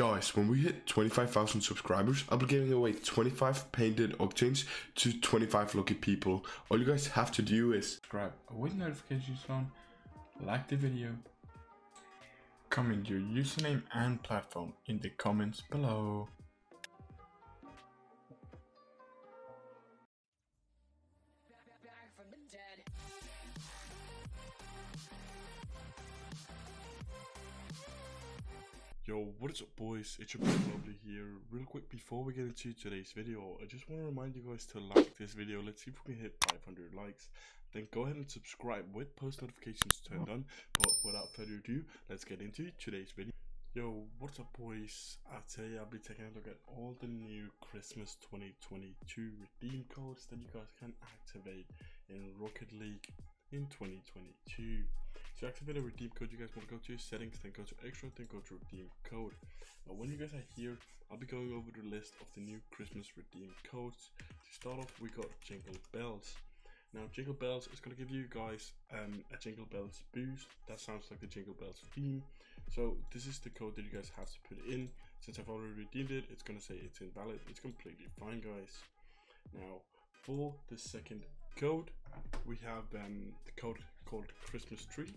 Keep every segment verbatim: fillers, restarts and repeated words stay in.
Guys, when we hit twenty-five thousand subscribers, I'll be giving away twenty-five painted Octanes to twenty-five lucky people. All you guys have to do is subscribe with notifications on, like the video, comment your username and platform in the comments below. Back from the dead. Yo, what is up boys, it's your boy Lovely here. Real quick before we get into today's video, I just want to remind you guys to like this video. Let's see if we can hit five hundred likes. Then go ahead and subscribe with post notifications turned on. But without further ado, let's get into today's video. Yo, what's up boys, uh, today I'll be taking a look at all the new Christmas twenty twenty-two redeem codes that you guys can activate in Rocket League in twenty twenty-two. To activate a redeem code, you guys want to go to settings, then go to extra, then go to redeem code. Now when you guys are here, I'll be going over the list of the new Christmas redeem codes. To start off, we got Jingle Bells. Now Jingle Bells is going to give you guys um, a Jingle Bells boost. That sounds like the Jingle Bells theme. So this is the code that you guys have to put in. Since I've already redeemed it, it's going to say it's invalid. It's completely fine guys. Now for the second code, we have um, the code called Christmas Tree,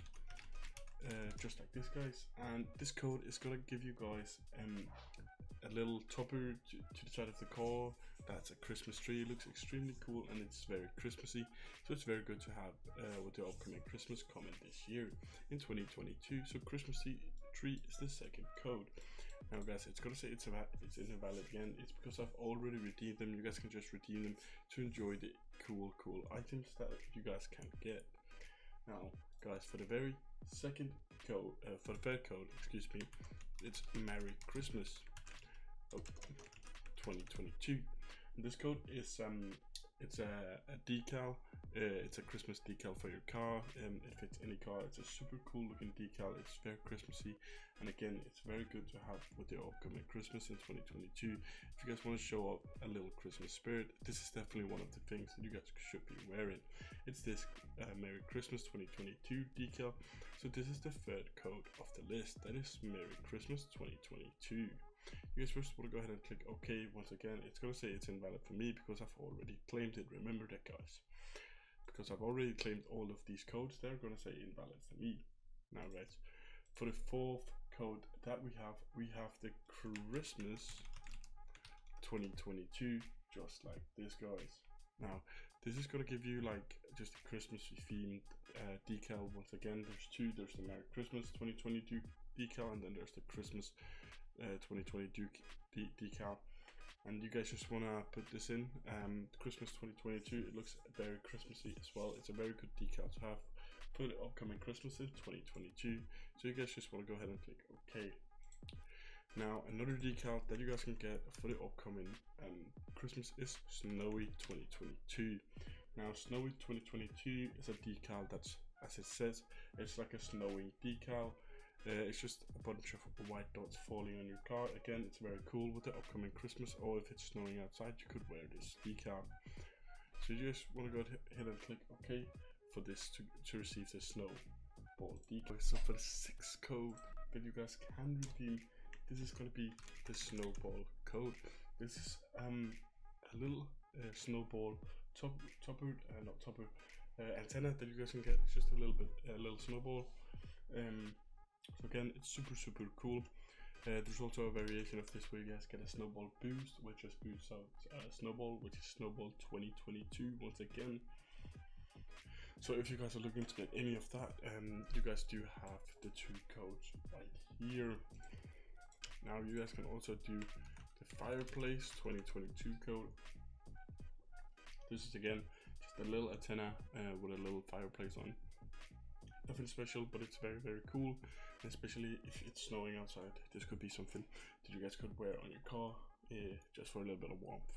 uh, just like this guys, and this code is gonna give you guys um, a little topper to, to the side of the car. That's a Christmas tree. It looks extremely cool and it's very Christmassy, so it's very good to have uh, with the upcoming Christmas coming this year in twenty twenty-two. So Christmas Tree is the second code. Now guys, it's gonna say it's about it's invalid again. It's because I've already redeemed them. You guys can just redeem them to enjoy the cool cool items that you guys can get. Now guys, for the very second code, uh, for the third code, excuse me, it's Merry Christmas oh, twenty twenty-two. And this code is um it's a, a decal. Uh, it's a Christmas decal for your car, and um, it fits any car. It's a super cool looking decal. It's very Christmassy, and again, it's very good to have with the upcoming Christmas in twenty twenty-two. If you guys want to show up a little Christmas spirit, this is definitely one of the things that you guys should be wearing. It's this uh, Merry Christmas twenty twenty-two decal. So this is the third code of the list. That is Merry Christmas twenty twenty-two. You guys first want to go ahead and click OK. Once again, it's going to say it's invalid for me because I've already claimed it. Remember that guys, because I've already claimed all of these codes, they're going to say invalid for me. Now guys, for the fourth code that we have, we have the Christmas twenty twenty-two, just like this guys. Now this is going to give you like just a Christmassy themed uh, decal. Once again, there's two. There's the Merry Christmas twenty twenty-two decal, and then there's the Christmas uh, twenty twenty-two de decal. And you guys just want to put this in. Um, Christmas twenty twenty-two, it looks very Christmassy as well. It's a very good decal to have for the upcoming Christmas in twenty twenty-two. So you guys just want to go ahead and click OK. Now another decal that you guys can get for the upcoming um, Christmas is Snowy twenty twenty-two. Now Snowy twenty twenty-two is a decal that's, as it says, it's like a snowing decal. Uh, it's just a bunch of white dots falling on your car. Again, it's very cool with the upcoming Christmas, or if it's snowing outside, you could wear this decal. So you just want to go ahead and click OK for this to, to receive the snowball decal. So for the sixth code that you guys can redeem, this is going to be the snowball code. This is um a little uh, snowball top topper, uh, not topper, uh, antenna that you guys can get. It's just a little bit, a little snowball. Um, So again, it's super super cool. Uh, there's also a variation of this where you guys get a snowball boost, which just boosts out uh, snowball, which is snowball twenty twenty-two once again. So if you guys are looking to get any of that, um, you guys do have the two codes right here. Now you guys can also do the Fireplace twenty twenty-two code. This is again just a little antenna uh, with a little fireplace on. Nothing special, but it's very very cool, especially if it's snowing outside. This could be something that you guys could wear on your car, uh, just for a little bit of warmth.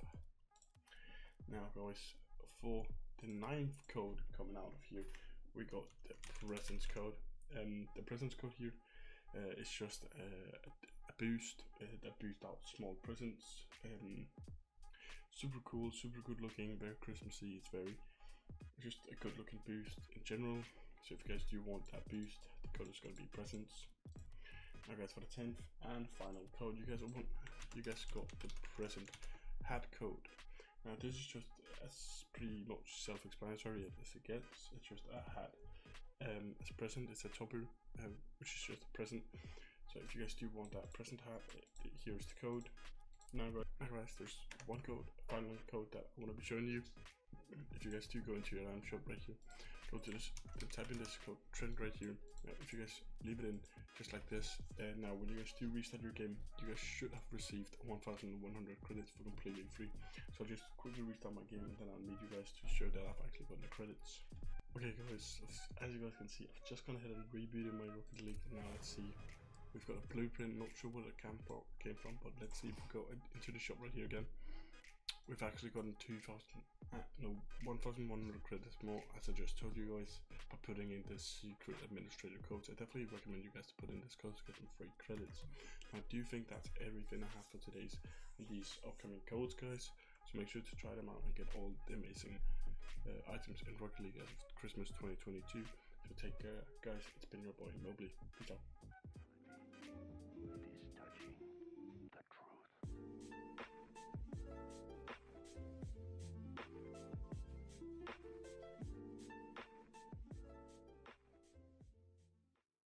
Now guys, for the ninth code coming out of here, we got the presents code. And the presents code here uh, is just uh, a boost uh, that boosts out small presents. Um, super cool, super good looking, very Christmassy. It's very just a good looking boost in general. So if you guys do want that boost, the code is going to be presents. Now guys, for the tenth and final code, you guys open, you guys got the present hat code. Now this is just as pretty much self-explanatory as it gets. It's just a hat. Um, as present, it's a topper, um, which is just a present. So if you guys do want that present hat, it, here's the code. Now guys, now guys, there's one code, a final code that I want to be showing you. If you guys do go into your alarm shop right here, go to this, then type in this code trend right here. Now, if you guys leave it in just like this, and uh, now when you guys do restart your game, you guys should have received one thousand one hundred credits for completely free. So I'll just quickly restart my game, and then I'll need you guys to show that I've actually gotten the credits. Okay guys, as you guys can see, I've just gone ahead and rebooted my Rocket League. Now let's see, we've got a blueprint. Not sure where the camp came from, but let's see if we go into the shop right here again. We've actually gotten two thousand, uh, no, one thousand one hundred credits more, as I just told you guys, by putting in the secret administrator codes. I definitely recommend you guys to put in this code to get some free credits. I do think that's everything I have for today's and these upcoming codes, guys. So make sure to try them out and get all the amazing uh, items in Rocket League as of Christmas twenty twenty-two. So take care, guys. It's been your boy Mobley. Peace out.